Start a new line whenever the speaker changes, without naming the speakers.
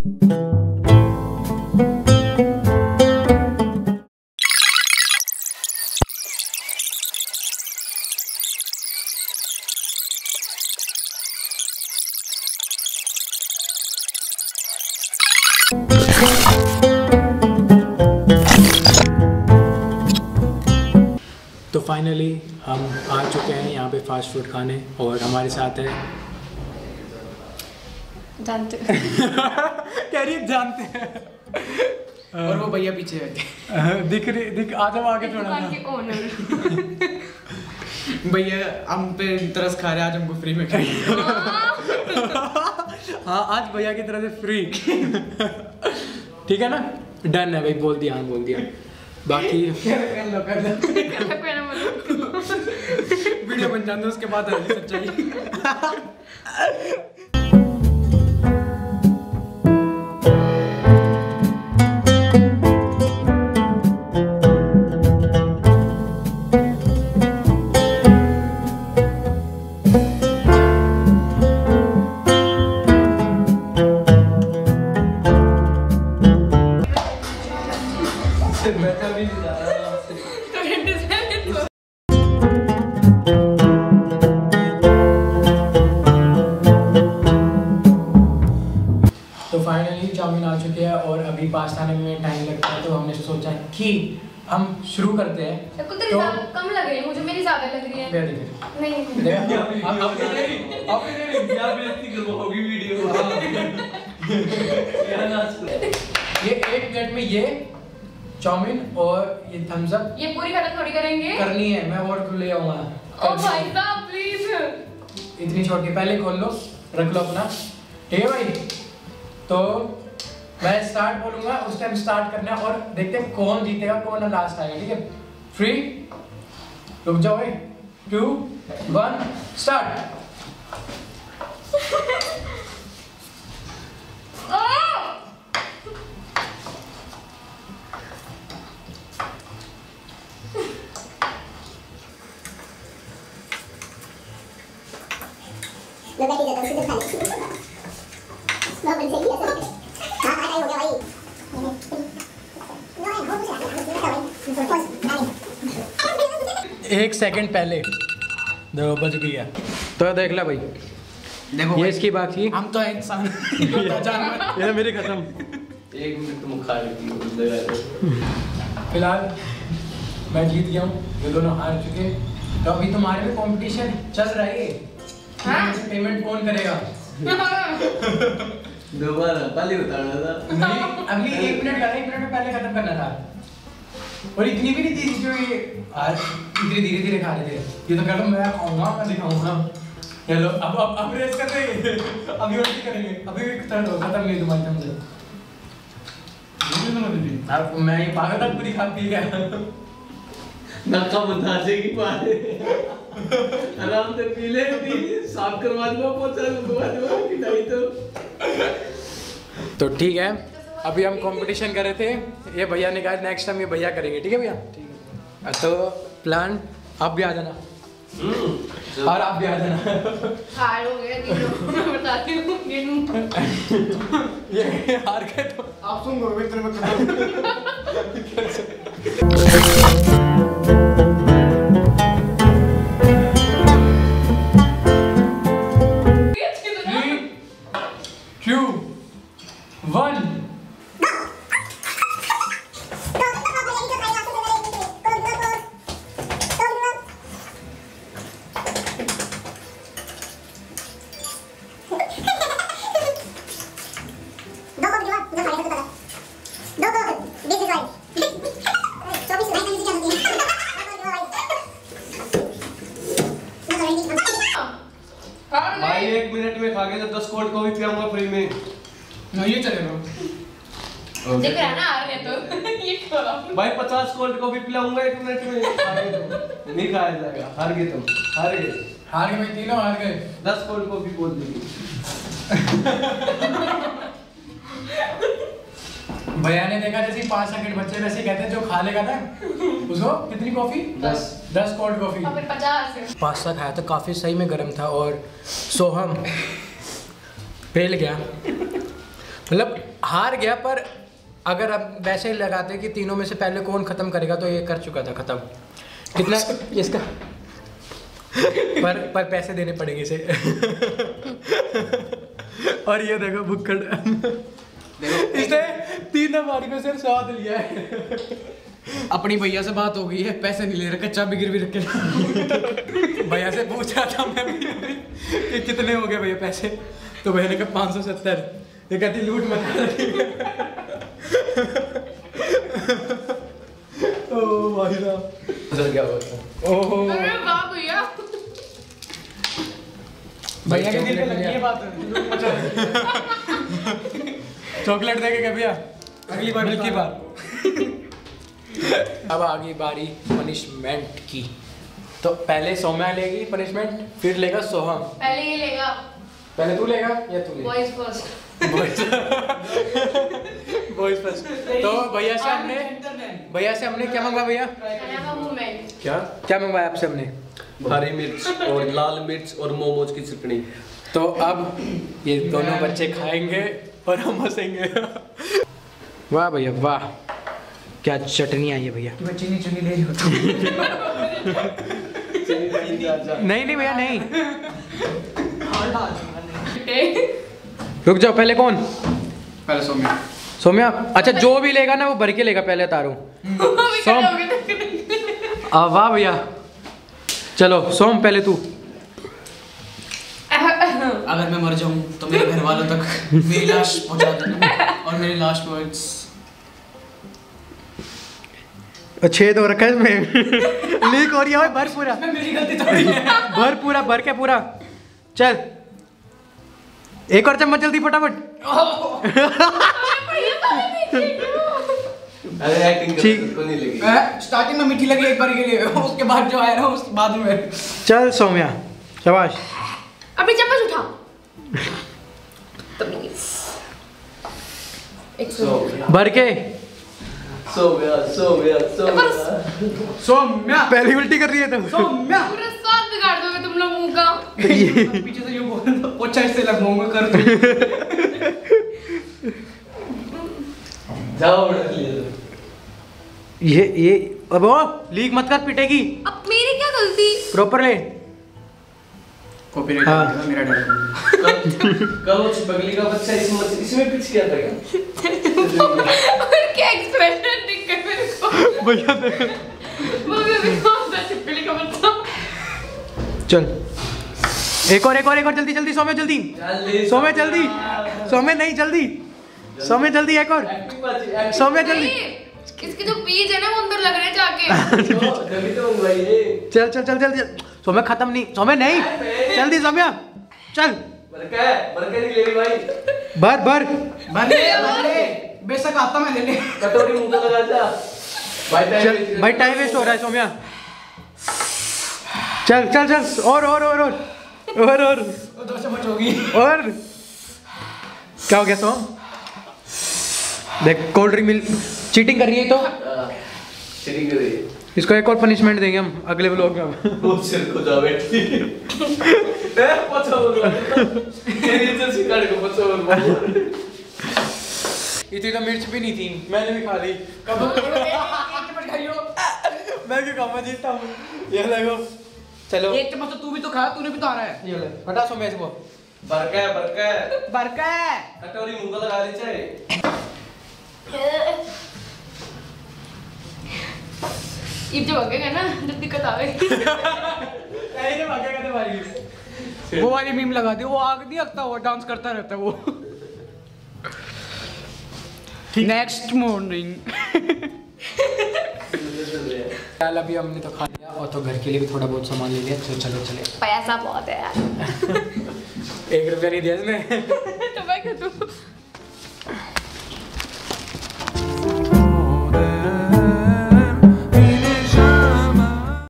तो फाइनली हम आ चुके हैं यहाँ पे फास्ट फूड खाने और हमारे साथ है
जानते
कह रही जानते हैं
और वो भैया पीछे बैठे
दिख आज हम आगे थोड़ा
दुकान के ओनर।
भैया हम पे तरस खा रहे हैं, आज हमको फ्री में खाएंगे।
हाँ आज भैया की तरफ से फ्री। ठीक है ना, डन है भाई, बोल दिया, हाँ बोल दिया। बाकी
वीडियो बन जाते उसके बाद सच्चाई।
तो फाइनली चाउमीन आ चुके हैं और अभी पास्ता आने में टाइम लगता है, तो हमने सोचा कि हम शुरू करते हैं।
तो कम लग रही है मुझे, मेरी ज्यादा लग रही है। नहीं
ये एक प्लेट में ये चाउमीन और ये थम्स अप,
ये पूरी खत्म थोड़ी करेंगे,
करनी है। मैं और ले आऊंगा।
ओ भाई साहब प्लीज।
इतनी छोड़ के पहले खोल लो, रख लो अपना। ठीक है भाई, तो मैं स्टार्ट बोलूंगा, उस टाइम स्टार्ट करना है और देखते हैं कौन जीतेगा कौन लास्ट आएगा। ठीक है, 3 रुक जाओ भाई, 2 1 स्टार्ट। एक सेकंड पहले देखो बच गई है, तो देख ले भाई।
देखो
ये इसकी बाकी,
हम तो इंसान जानवर।
ये मेरी खत्म।
1 मिनट तुम खा लेती हो।
फिलहाल मैं जीत गया हूँ, ये दोनों हार चुके। तो अभी तुम्हारे में कंपटीशन चल रहा है।
हाँ?
पेमेंट कौन करेगा?
दोबारा पहले बताना था।
नहीं, अभी 1 मिनट का, 1 मिनट में पहले खत्म करना था। और इतनी भी नहीं थी जो ये आज इतनी धीरे धीरे खा रहे थे। ये तो कह लो मैं खाऊंगा, मैं दिखाऊंगा। चलो अब रेस कर रहे हैं। अभी और करेंगे, अभी खत्म नहीं तुम्हारी हमसे। अब मैं ये पागल तक पूरी खा पी गया।
नक्का बतासे की पारे आराम से पी ले, साफ करवा दूंगा, पोछा लगवा दूंगा, पिटाई
तो ठीक है, अभी हम कंपटीशन कर रहे थे। ये भैया ने कहा नेक्स्ट टाइम ये भैया करेंगे। ठीक है भैया, तो प्लान आप भी आ जाना और आप भी आ जाना।
हार हो गया मैं बताती हूँ।
ये हार गए तो
आप सुन गो मैं तेरे में खत्म।
3 2 1
भाई 1 मिनट में खा के जब 10 कोल्ड कॉफी पियाऊंगा फ्री में।
ये चलेगा।
देख रहा है ना, हार गए तो ये करो।
भाई 50 कोल्ड कॉफी पिलाऊंगा 1 मिनट में। खा गए तुम, नहीं खाया जाएगा। हार गए तुम, हार गए।
हार गए भाई, तीनों हार गए।
10 कोल्ड कॉफी बोल दी।
भैया ने देखा जैसे 5 सेकंड बच्चे वैसे कहते हैं, जो खा लेगा ना उसको कितनी कॉफी? 10 cold coffee.
और फिर 50।
पास्ता खाया तो काफ़ी सही में गर्म था और सोहम फेल गया। मतलब हार गया, पर अगर अब वैसे लगाते कि तीनों में से पहले कौन खत्म करेगा तो ये कर चुका था खत्म। कितना इसका पर पैसे देने पड़ेंगे इसे। और ये देखो भुक्कड़, इसने 3 बारी में सिर्फ स्वाद लिया है।
अपनी भैया से बात हो गई है, पैसे नहीं ले रहे, कच्चा भी गिरवी रख के।
भैया से पूछ रहा था मैं भी कि कितने हो गए भैया पैसे, तो भैया ने कहा 570। ये कहती लूट मत। ओ भाई साहब क्या हुआ? ओहो
अरे वाह भैया,
भैया के दिल पे लगी है बात। चॉकलेट देके क्या भैया, अगली बार मिल्की बार। अब आ गई बारी पनिशमेंट की। तो पहले सौम्या लेगी पनिशमेंट, फिर लेगा सोहम।
पहले ये लेगा।
पहले तू लेगा या तू लेगा?
Boys first.
Boys first. तो भैया से हमने क्या मंगवा भैया? क्या मंगवाया आपसे हमने?
हरी मिर्च और लाल मिर्च और मोमोज की चटनी।
तो अब ये दोनों बच्चे खाएंगे और हम हंसेंगे। वाह भैया वाह, क्या चटनी आई है भैया।
चीनी चुनी ले लो।
नहीं भैया नहीं, रुक जाओ। पहले कौन?
पहले सौम्या।
सौम्या, अच्छा जो भी लेगा ना वो भर के लेगा। पहले तारू सोम। वाह भैया, चलो सोम पहले तू।
अगर मैं मर जाऊं तो मेरे घर वालों तक मेरी लाश पहुंचा देना, और मेरी लाश वर्ड्स।
छेद हो रखा है इसमें। लीक हो रही है भर पूरा।
मेरी गलती थोड़ी है।
भर पूरा, भर के पूरा। चल एक और चम्मच जल्दी फटाफट।
अरे एक्टिंग
ठीक।
को नहीं लगी।
स्टार्टिंग में मीठी लगी एक बार के लिए, उसके बाद जो आया ना उसके बाद में।
चल सौम्या शाबाश।
अभी चम्मच उठा। तमीज।
भर के।
सौम्या
पहली उल्टी कर रही है तुम।
सौम्या
पूरा स्वाद बिगाड़ दोगे तुम लोग मुंह का।
पीछे से यूं बोल दो, पोछा इससे लगवाऊंगा कर दो।
जाओ उठा लिए।
ये अब वो लीक मत कर, पिटेगी।
अब मेरी क्या गलती?
प्रॉपर ले।
कॉपीराइट
हाँ।
मेरा डर।
कल वो बगली का बच्चा इसमें पिच किया था क्या?
और क्या एक्सप्रेशन दिख गए मेरे को।
भैया
वो भी बहुत चिपकली का बच्चा।
चल एक और जल्दी सौम्या जल्दी। सौम्या जल्दी। सौम्या नहीं जल्दी। सौम्या जल्दी एक और। सौम्या जल्दी।
नहीं, इसके जो बीज है ना वो अंदर लग रहे हैं जाके।
चल सौम्या खत्म नहीं। सौम्या नहीं, जल्दी सौम्या चल। भर
भले बेशक आता मैं ले ले।
कटोरी मुंह पे लगा जा।
चल भाई, टाइम वेस्ट हो रहा है सौम्या। चल और
2 चम्मच होगी।
और क्या हो गया सोम? देख कोल्ड ड्रिंक मिल चीटिंग कर रही है तो
चीटिंग कर रही है।
इसको एक और पनिशमेंट देंगे हम अगले व्लॉग में।
वो सिर को जा बैठी है। पछा बोल रहा है। तेरी इज्जत सिखाड़ को पछा बोल रहा है।
इतनी तो मिर्च भी नहीं थी, मैंने भी खा ली। कब
चम्मच खाइयो।
मैं क्यों खाऊंगा, जीतता हूँ। ये देखो चलो
1 चम्मच तो तू भी तो खा, तूने भी तो आ रहा है।
ये ले हटा सौम्या इसको।
बरका है कटोरी मुंह को लगा दी चाहे।
जब भागेगा ना जब दिक्कत आवेगी।
वो वाली मीम लगा दी, वो आग नहीं लगता, वो डांस करता रहता है वो। Next morning.
चल अभी हमने तो खा लिया और तो घर के लिए भी थोड़ा बहुत सामान ले लिया। चलो
पैसा बहुत है यार।
1 रुपया नहीं दिया इसने।
तो मैं क्या दूं?